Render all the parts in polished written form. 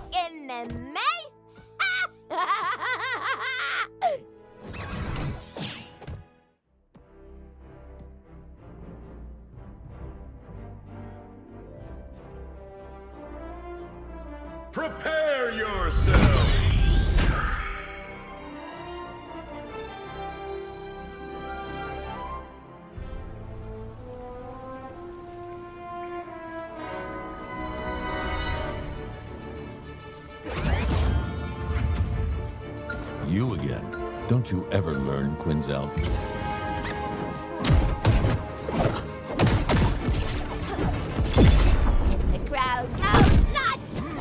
in me? Prepare yourselves! You again. Don't you ever learn, Quinzel? And the crowd goes nuts!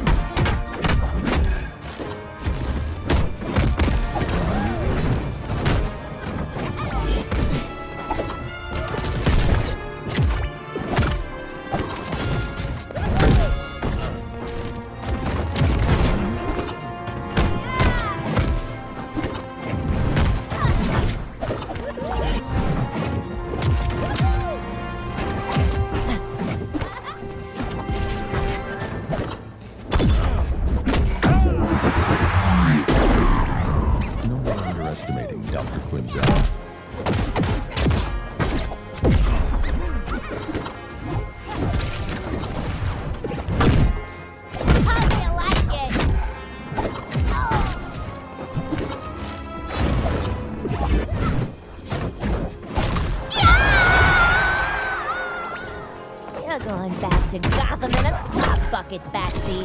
No more underestimating Dr. Quinzel. How do you like it? You're going back to Gotham in a slop bucket, Batsy.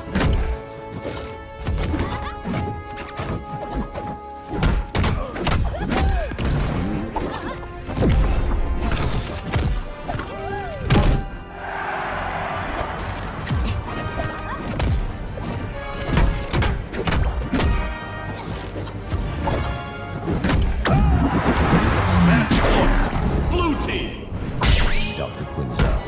Blue team! Dr. Quinzel.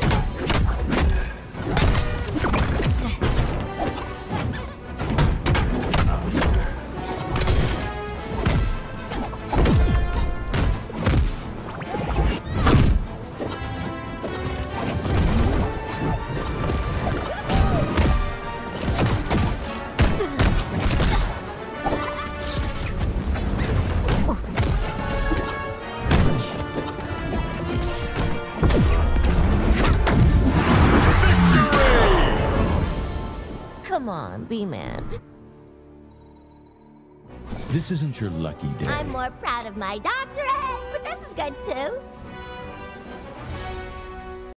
Come on, B-Man. This isn't your lucky day. I'm more proud of my doctorate, but this is good too.